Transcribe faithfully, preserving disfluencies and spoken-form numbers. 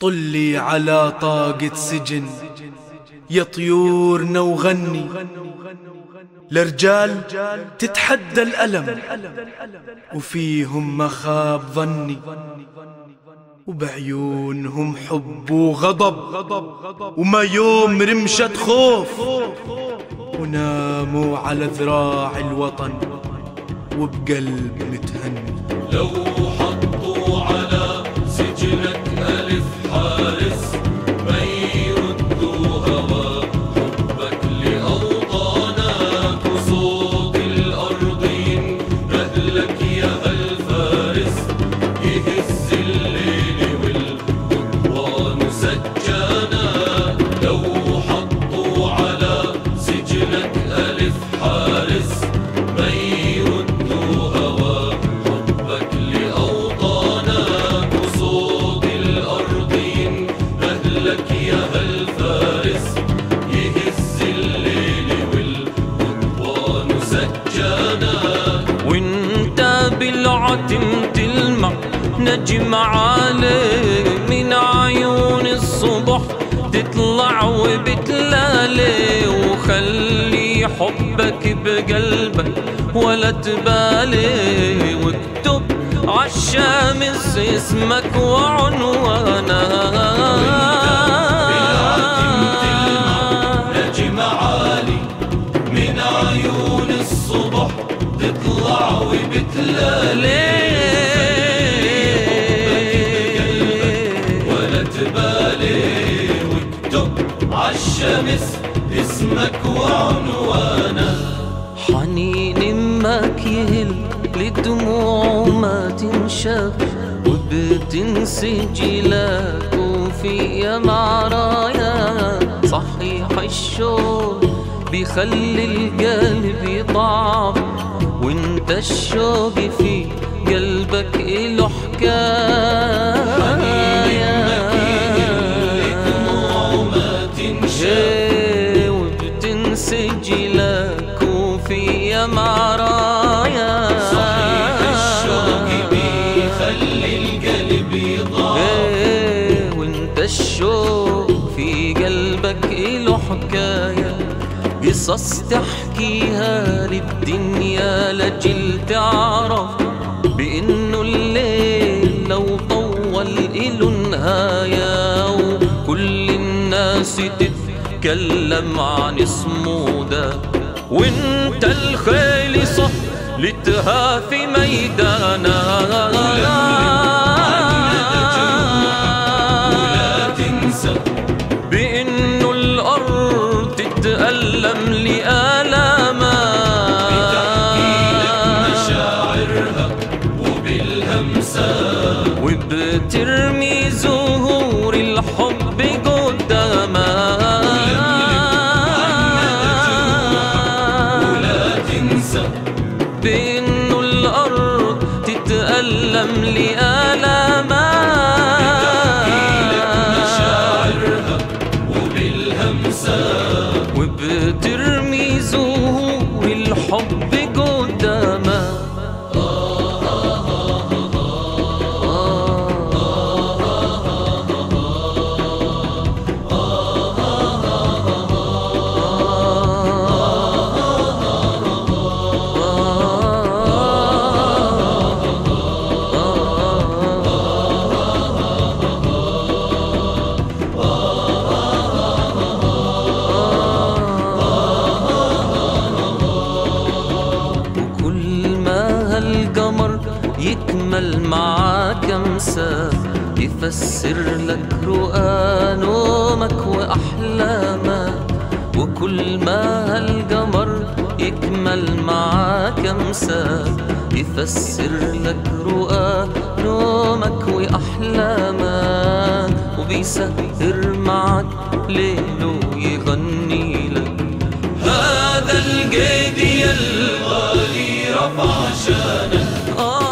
طلي على طاقة سجن يا طيورنا وغني، لرجال تتحدى الألم وفيهم مخاب ظني، وبعيونهم حب وغضب وما يوم رمشة خوف، وناموا على ذراع الوطن وبقلب متهني. لو حطوا على سجنك ألف حارس ما يردوا هوا حبك لأوطانك، وصوت الأرضين رهلك يا هالفارس يهز الليل والقضبان سجانا. لو حطوا على سجنك ألف حارس ما يردوا هوا حبك لأوطانك، وصوت الأرضين رهلك يا هالفارس يهز الليل والقضبان سجانا. وانت بالعتم تلمع نجم عالي من عيون الصبح تطلع وبتلالي، وخلي حبك بقلبك ولا تبالي، واكتب عالشمس اسمك وعنوانك. نجم عالي من عيون الصبح تطلع وبتلالي، ولا تبالي، واكتب عالشمس اسمك وعنوانك. حنين امك يهل للدموع ما تنشف، وبتنسجلك وفي معرايا. صحيح الشوق بيخلي القلب يضعف، وانت الشوق في قلبك إله حكاية. وبتنسجلك وفي معرايا. صحيح الشوق بيخلي القلب يضعف، وانت الشوق في قلبك إله حكاية. قصص تحكيها للدنيا لجل تعرف بإنه الليل لو طول إله نهاية، وكل الناس تتكلم عن اسمه ده. وانت الخيل صح لتها في ميدانا، ولا تنسى بإنه الأرض تتألم لآلامها، بتحكي لك مشاعرها وبالهمسة، وبترمي زهور الحب قدامها. ولا تنسى بإنه الأرض تتألم لآلامها، بتحكي لك مشاعرها وبالهمسة، وبترمي زهور الحب قدامها. القمر يكمل معاك امسى يفسر لك رؤى نومك واحلامك، وكل ما هالقمر يكمل معاك امسى يفسر لك رؤى نومك واحلامك، وبيسهر معك ليله يغني لك. هذا القيد يا الغالي رفع شانك.